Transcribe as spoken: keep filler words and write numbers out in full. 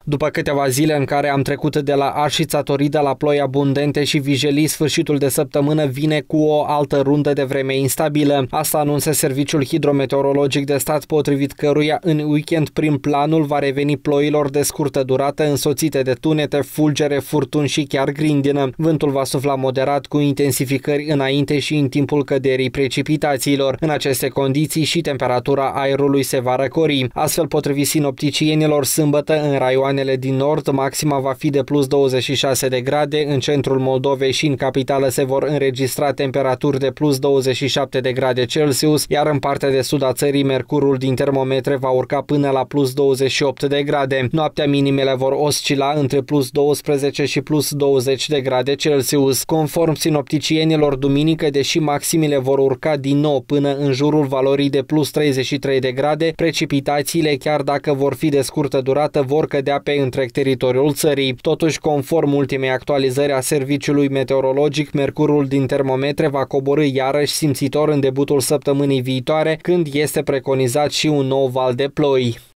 După câteva zile în care am trecut de la arșița toridă la ploi abundente și vijelii, sfârșitul de săptămână vine cu o altă rundă de vreme instabilă. Asta anunță Serviciul Hidrometeorologic de Stat, potrivit căruia în weekend prin planul va reveni ploilor de scurtă durată însoțite de tunete, fulgere, furtuni și chiar grindină. Vântul va sufla moderat cu intensificări înainte și în timpul căderii precipitațiilor. În aceste condiții și temperatura aerului se va răcori. Astfel, potrivit sinopticienilor, sâmbătă în raioane din nord, maxima va fi de plus douăzeci și șase de grade, în centrul Moldovei și în capitală se vor înregistra temperaturi de plus douăzeci și șapte de grade Celsius, iar în partea de sud a țării mercurul din termometre va urca până la plus douăzeci și opt de grade. Noaptea minimele vor oscila între plus douăsprezece și plus douăzeci de grade Celsius. Conform sinopticienilor, duminică, deși maximile vor urca din nou până în jurul valorii de plus treizeci și trei de grade, precipitațiile, chiar dacă vor fi de scurtă durată, vor cădea pe întreg teritoriul țării. Totuși, conform ultimei actualizări a Serviciului Meteorologic, mercurul din termometre va coborî iarăși simțitor în debutul săptămânii viitoare, când este preconizat și un nou val de ploi.